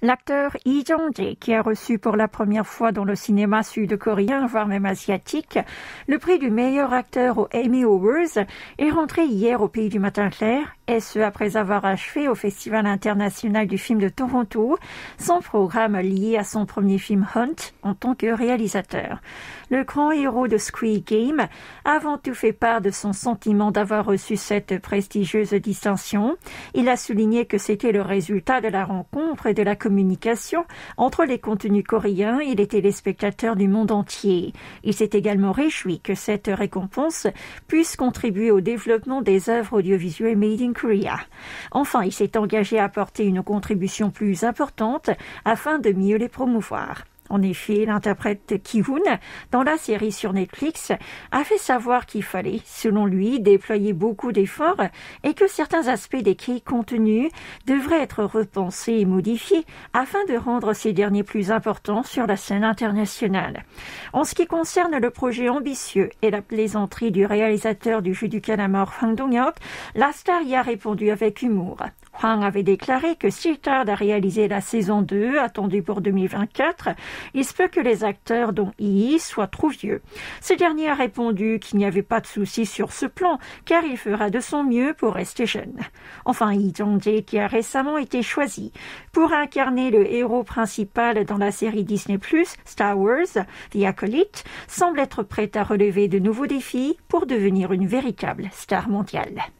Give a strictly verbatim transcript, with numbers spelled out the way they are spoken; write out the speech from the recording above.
L'acteur Lee Jong-jae, qui a reçu pour la première fois dans le cinéma sud-coréen, voire même asiatique, le prix du meilleur acteur aux Emmy Awards, est rentré hier au Pays du Matin Clair, et ce après avoir achevé au Festival international du film de Toronto son programme lié à son premier film Hunt en tant que réalisateur. Le grand héros de Squid Game a avant tout fait part de son sentiment d'avoir reçu cette prestigieuse distinction. Il a souligné que c'était le résultat de la rencontre et de la communication entre les contenus coréens et les téléspectateurs du monde entier. Il s'est également réjoui que cette récompense puisse contribuer au développement des œuvres audiovisuelles made in Korea. Enfin, il s'est engagé à apporter une contribution plus importante afin de mieux les promouvoir. En effet, l'interprète Ki-hoon, dans la série sur Netflix, a fait savoir qu'il fallait, selon lui, déployer beaucoup d'efforts et que certains aspects des contenus devraient être repensés et modifiés afin de rendre ces derniers plus importants sur la scène internationale. En ce qui concerne le projet ambitieux et la plaisanterie du réalisateur du jeu du calamar Hwang Dong-hyuk, la star y a répondu avec humour. Hwang avait déclaré que s'il tarde à réaliser la saison deux, attendue pour deux mille vingt-quatre, il se peut que les acteurs dont Yi soient trop vieux. Ce dernier a répondu qu'il n'y avait pas de souci sur ce plan, car il fera de son mieux pour rester jeune. Enfin, Lee Jong-jae, qui a récemment été choisi pour incarner le héros principal dans la série Disney plus, Star Wars, The Acolyte, semble être prêt à relever de nouveaux défis pour devenir une véritable star mondiale.